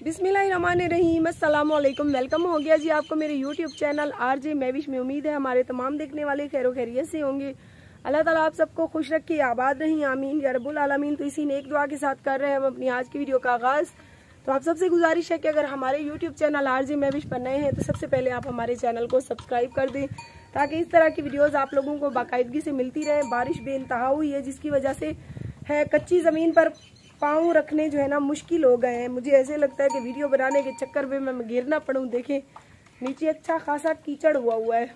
बिस्मिल्लाहिर्रहमानिर्रहीम, अस्सलाम वालेकुम। वेलकम हो गया जी आपको मेरे यूट्यूब चैनल आरजे मैविश में। उम्मीद है हमारे तमाम देखने वाले खैरो खैरियत से होंगे। अल्लाह ताला आप सबको खुश रखे, आबाद रही, आमीन या रब्बुल आलमीन। तो इसी नेक दुआ के साथ कर रहे हैं हम अपनी आज की वीडियो का आगाज़। तो आप सबसे गुजारिश है कि अगर हमारे यूट्यूब चैनल आरजे मैविश पर नए हैं तो सबसे पहले आप हमारे चैनल को सब्सक्राइब कर दें, ताकि इस तरह की वीडियोज़ आप लोगों को बाकायदगी से मिलती रहे। बारिश बेइंतहा हुई है, जिसकी वजह से है कच्ची ज़मीन पर पाँव रखने जो है ना मुश्किल हो गए हैं। मुझे ऐसे लगता है कि वीडियो बनाने के चक्कर में मैं गिरना पड़ूं। देखें नीचे अच्छा खासा कीचड़ हुआ है।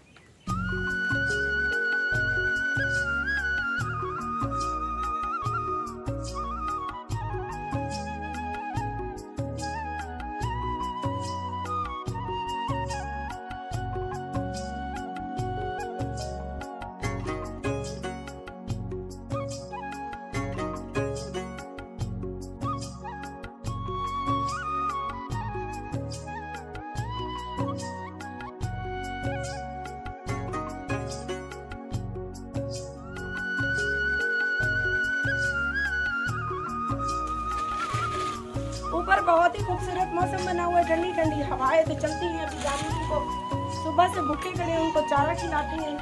ऊपर बहुत ही खूबसूरत मौसम बना हुआ है, ठंडी ठंडी हवाएं तो चलती हैं। अभी जानवरों को सुबह से भूखे खड़े उनको चारा खिलाते हैं।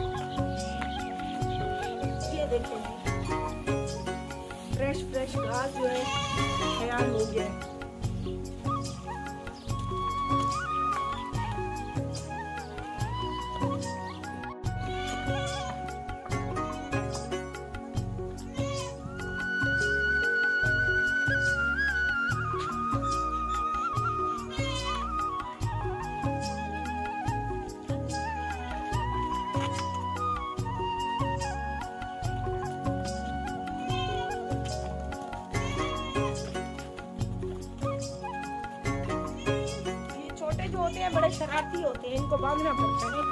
ये देखिए फ्रेश फ्रेश घास जो है तैयार हो गया है। जो होते हैं बड़े शरारती होते हैं, इनको बांधना पड़ता है।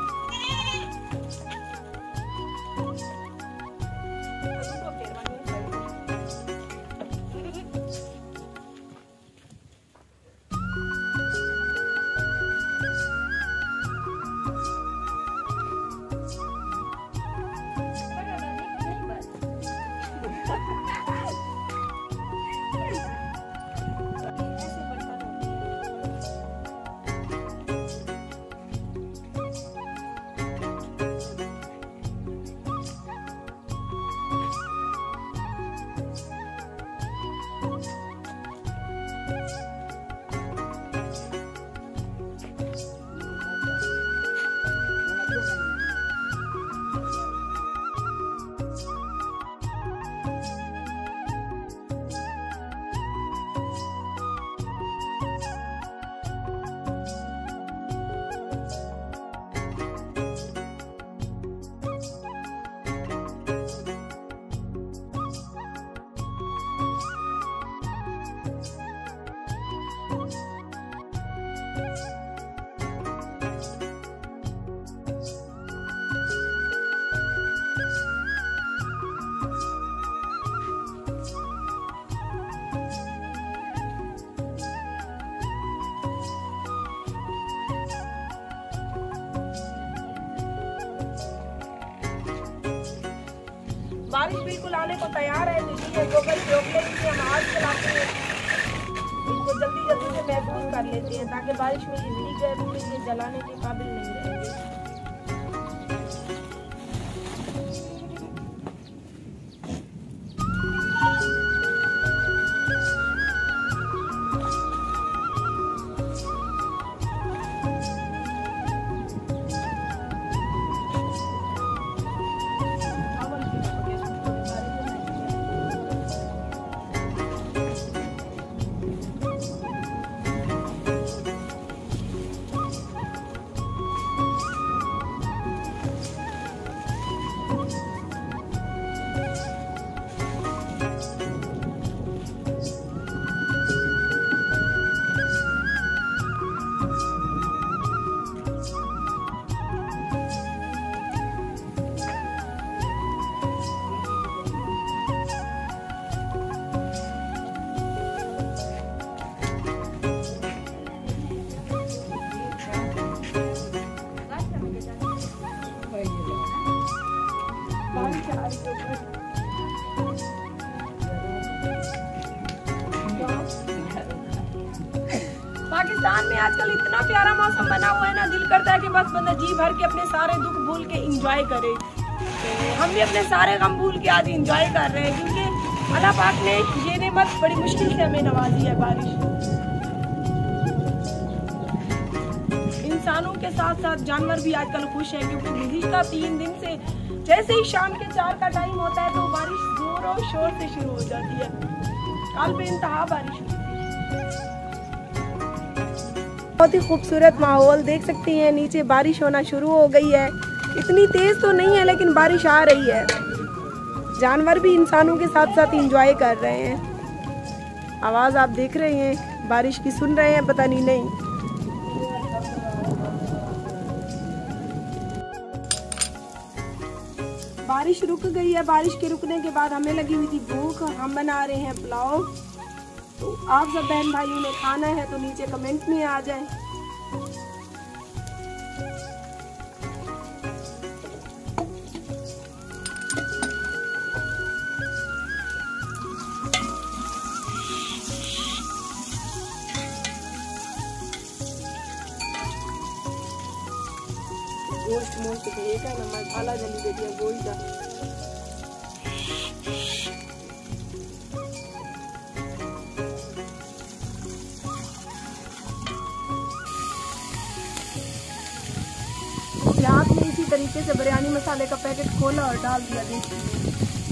बारिश बिल्कुल आने को तैयार है, इसलिए गोबर रोक लेते हम आग चलाते हैं। इनको जल्दी जल्दी से महफूज कर लेते हैं ताकि बारिश में भीग गए तो इसे जलाने के काबिल नहीं रहेंगे। पाकिस्तान में आजकल इतना प्यारा मौसम बना हुआ है ना, दिल करता है कि बस बंदा जी भर के अपने सारे दुख भूल के एंजॉय करे। तो हम भी अपने सारे गम भूल के आज एंजॉय कर रहे हैं, क्योंकि अल्लाह पाक ने ये नेमत बड़ी मुश्किल से हमें नवाजी है। बारिश इंसानों के साथ साथ जानवर भी आजकल खुश हैं, क्योंकि गुज़िश्ता 3 दिन से जैसे ही शाम के 4 का टाइम होता है तो बारिश जोर और शोर से शुरू हो जाती है। कल बेइंतहा बारिश हुई। बहुत ही खूबसूरत माहौल देख सकती हैं, नीचे बारिश होना शुरू हो गई है। इतनी तेज तो नहीं है लेकिन बारिश आ रही है। जानवर भी इंसानों के साथ साथ एंजॉय कर रहे हैं। आवाज़ आप देख रहे हैं बारिश की, सुन रहे हैं पता नहीं। बारिश रुक गई है। बारिश के रुकने के बाद हमें लगी हुई थी भूख, हम बना रहे हैं पुलाव। तो आप सब बहन भाइयों ने खाना है तो नीचे कमेंट में आ जाएं। गोश्त मोश्त का ना मसाला जल्दी दे दिया गोश्त का। रात में इसी तरीके से बिरयानी मसाले का पैकेट खोला और डाल दिया। देखिए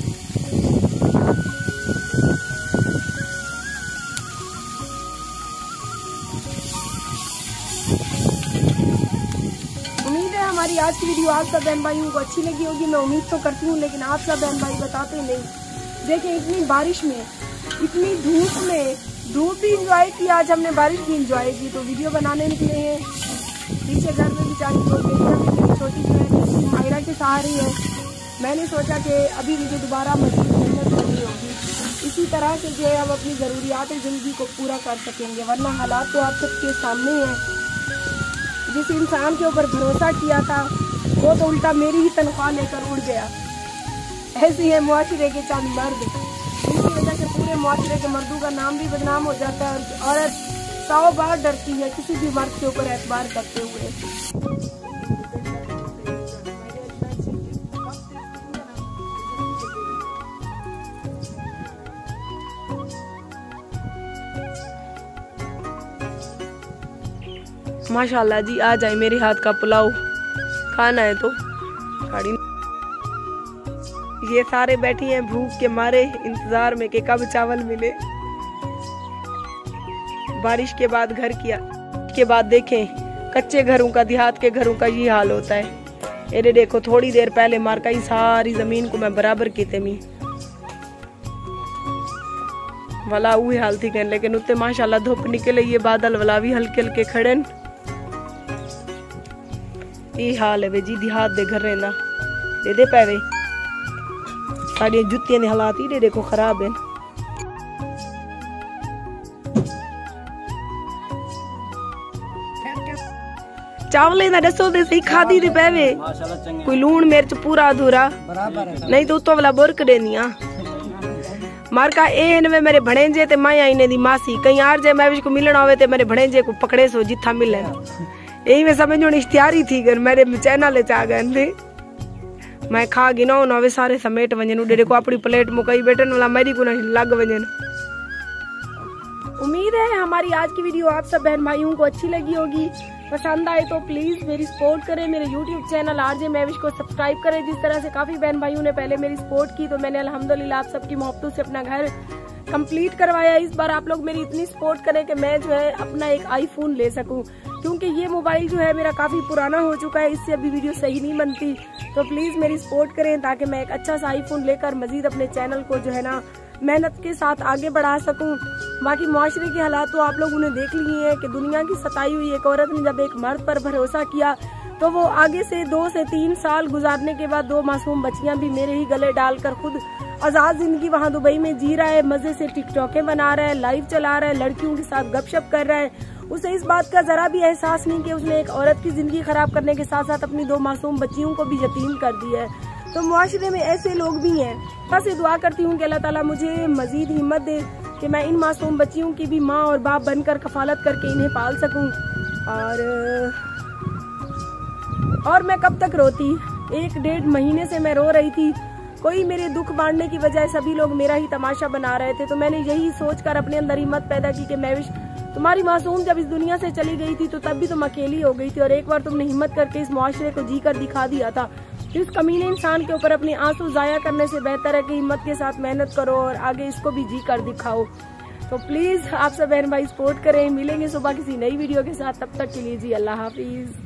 हमारी आज की वीडियो आप सब बहन भाइयों को अच्छी लगी होगी, मैं उम्मीद तो करती हूँ, लेकिन आप सब बहन भाई बताते नहीं। देखें इतनी बारिश में, इतनी धूप में, धूप भी इंजॉय की, आज हमने बारिश भी इंजॉय की। तो वीडियो बनाने निकले हैं। पीछे घर में भी जानी तो बेटियाँ छोटी जो है मायरा के सहारे है। मैंने सोचा कि अभी मुझे दोबारा मजबूत मेहनत करनी होगी, इसी तरह से जो है हम अपनी ज़रूरियात ज़िंदगी को पूरा कर सकेंगे। वरना हालात तो आप सबके सामने हैं। जिस इंसान के ऊपर भरोसा किया था वो तो उल्टा मेरी ही तनख्वाह लेकर उड़ गया। ऐसी है मुआशरे के चंद मर्द, इनकी वजह से पूरे मुआशरे के मर्दों का नाम भी बदनाम हो जाता है। औरत 100 बार डरती है किसी भी मर्द के ऊपर एतबार करते हुए। माशाल्लाह जी, आ जाए मेरे हाथ का पुलाव, खाना है तो गाड़ी। ये सारे बैठी हैं भूख के मारे, इंतजार में कि कब चावल मिले। बारिश के बाद घर किया के बाद देखें कच्चे घरों का, देहात के घरों का ये हाल होता है। ये देखो थोड़ी देर पहले मार का सारी जमीन को मैं बराबर की तेमी वाला वही हाल थी, लेकिन उत्ते माशाल्लाह धूप निकले, ये बादल वाला भी हल्के हल्के खड़े। ये हाल है वे जी देहात दे घर रहंदा दे पैवे। साड़ी जुत्तियां दे हालात ही देखो खराब है। चावल ना दसो दे सही खादी दे पैवे, कोई लूण मिर्च पूरा अधूरा नहीं तो उतो वाला बुरक देनिया। मारका ए वे मेरे भणेजे ते माया इने दी मासी कहीं आर जे मैं को मिलना होवे ते मेरे भणेजे को पकड़े सो जिथा मिले। यही मैं समझो इश्तियारी थी कर मेरे चैनल चा गए मैं खा गिना ना वे सारे समेट वजन उड़े को अपनी प्लेट मुकई बैठन वाला मेरी को लग वजन। उम्मीद है हमारी आज की वीडियो आप सब बहन भाइयों को अच्छी लगी होगी। पसंद आए तो प्लीज मेरी सपोर्ट करें, मेरे YouTube चैनल आरजे मैविश को सब्सक्राइब करें। जिस तरह से काफी बहन भाइयों ने पहले मेरी सपोर्ट की तो मैंने अल्हम्दुलिल्लाह आप सबकी मोहब्बतों से अपना घर कंप्लीट करवाया। इस बार आप लोग मेरी इतनी सपोर्ट करें कि मैं जो है अपना एक आईफोन ले सकूं, क्योंकि ये मोबाइल जो है मेरा काफी पुराना हो चुका है, इससे अभी वीडियो सही नहीं बनती। तो प्लीज मेरी सपोर्ट करें ताकि मैं एक अच्छा सा आईफोन लेकर मजीद अपने चैनल को जो है ना मेहनत के साथ आगे बढ़ा सकूं। बाकी मुआशरे के हालात तो आप लोगों ने देख लिए हैं कि दुनिया की सताई हुई एक औरत ने जब एक मर्द पर भरोसा किया तो वो आगे से 2 से 3 साल गुजारने के बाद 2 मासूम बच्चियां भी मेरे ही गले डालकर खुद आजाद जिंदगी वहाँ दुबई में जी रहा है, मजे से टिकटॉकें बना रहा है, लाइव चला रहा है, लड़कियों के साथ गपशप कर रहा है। उसे इस बात का जरा भी एहसास नहीं कि उसने एक औरत की जिंदगी खराब करने के साथ साथ अपनी 2 मासूम बच्चियों को भी यतीम कर दिया है। तो मुआशरे में ऐसे लोग भी हैं। बस दुआ करती हूँ कि अल्लाह ताला मुझे मजीद हिम्मत दे कि मैं इन मासूम बच्चियों की भी माँ और बाप बनकर कफालत करके इन्हें पाल सकूं। और मैं कब तक रोती, 1-1.5 महीने से मैं रो रही थी। कोई मेरे दुख बांटने की बजाय सभी लोग मेरा ही तमाशा बना रहे थे। तो मैंने यही सोचकर अपने अंदर हिम्मत पैदा की कि महविश, तुम्हारी मासूम जब इस दुनिया से चली गई थी तो तब भी तुम अकेली हो गई थी, और एक बार तुमने हिम्मत करके इस मुआशरे को जी कर दिखा दिया था। तो इस कमीने इंसान के ऊपर अपने आंसू जाया करने से बेहतर है कि हिम्मत के साथ मेहनत करो और आगे इसको भी जी कर दिखाओ। तो प्लीज आप सब बहन भाई सपोर्ट करें। मिलेंगे सुबह किसी नई वीडियो के साथ, तब तक के लिए जी अल्लाह हाफिज।